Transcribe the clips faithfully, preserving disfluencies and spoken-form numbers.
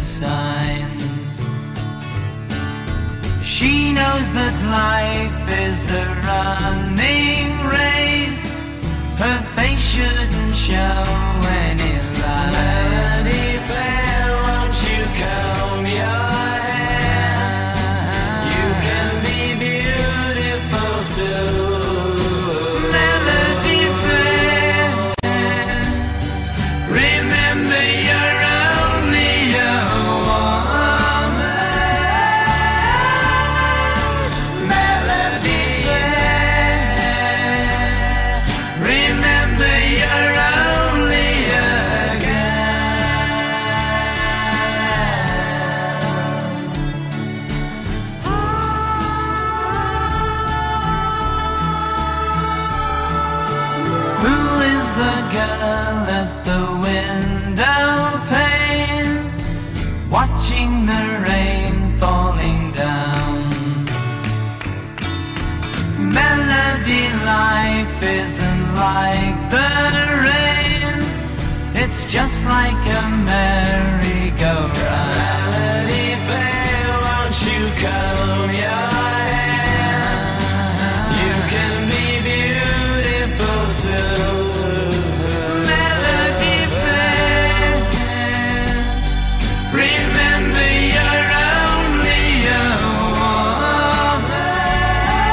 of signs. She knows that life is a running race. Her face shouldn't show any signs. Melody fair, won't you comb your hair? You can be beautiful too. Melody fair, remember you're only a woman. Melody fair, remember you're only a Who is the girl at the window pane, watching the rain falling down? Melody, life isn't like the rain, it's just like a merry-go-round. Melody fair, won't you comb your hair? You can be beautiful too. Melody fair, remember you're only a woman.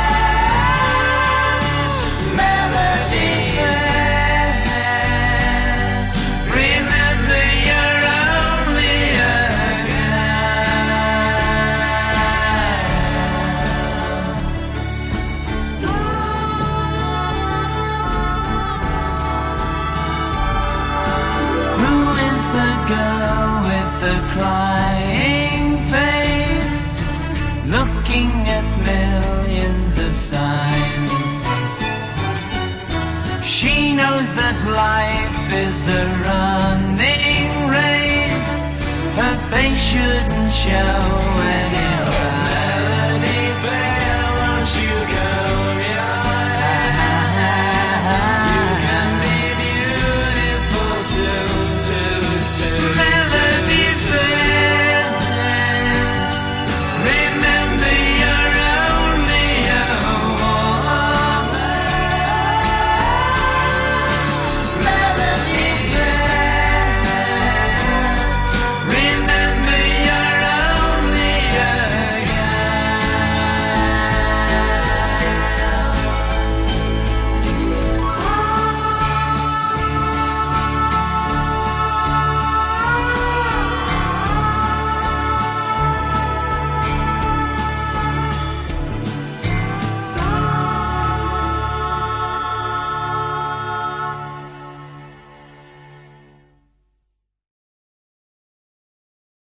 Melody fair, remember you're only a Who is the girl with the crying face, looking at millions of signs? She knows that life is a running race. Her face shouldn't show any signs.